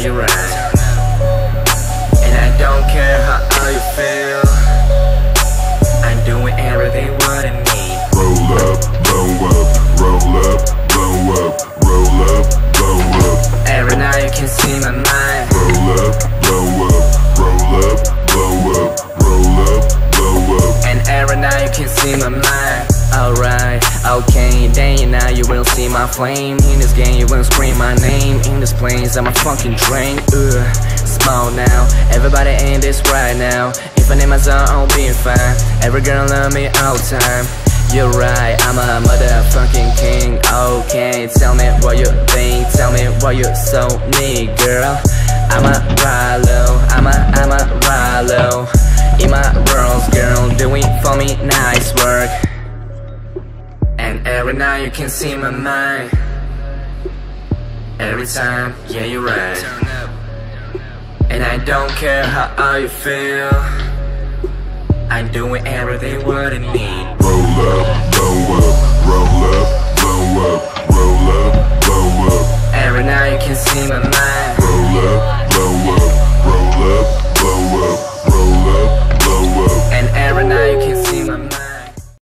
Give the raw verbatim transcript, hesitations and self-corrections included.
you're right. And I don't care how, how you feel, I'm doing everything what I need. Roll up, blow up, roll up, blow up, roll up, blow up. Every night you can see my mind. Roll up, blow up, roll up, blow up, roll up, blow up. And every night you can see my mind. Alright, okay, then now you will see my flame. In this game you will scream my name. In this place I'm a fucking drain. Ugh, small now, everybody in this right now. If I name my zone I'll be fine. Every girl love me all the time. You're right, I'm a motherfucking king. Okay, tell me what you think, tell me what you so need, girl. I'm a Rilo, I'm a, I'm a Rilo. In my world, girl, doing for me nice work. And every night you can see my mind. Every time, yeah, you're right. And I don't care how, how you feel, I'm doing everything what I need. Roll up, blow up, roll up, blow up.